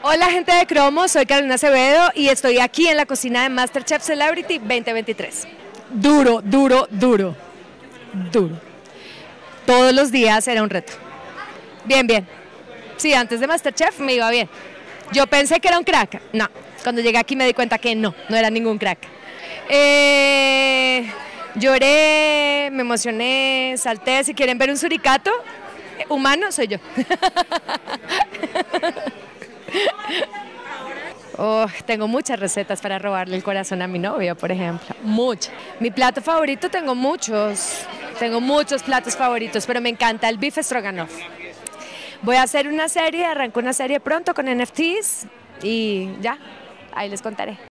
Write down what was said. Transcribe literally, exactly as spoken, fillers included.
Hola gente de Cromo, soy Carolina Acevedo y estoy aquí en la cocina de MasterChef Celebrity veinte veintitrés. Duro, duro, duro, duro. Todos los días era un reto. Bien, bien. Sí, antes de MasterChef me iba bien. Yo pensé que era un crack. No, cuando llegué aquí me di cuenta que no, no era ningún crack. Eh, lloré, me emocioné, salté. Si quieren ver un suricato humano, soy yo. Oh, tengo muchas recetas para robarle el corazón a mi novio, por ejemplo. Muchas. Mi plato favorito, tengo muchos. Tengo muchos platos favoritos, pero me encanta el beef stroganoff. Voy a hacer una serie, arranco una serie pronto con N F Ts y ya, ahí les contaré.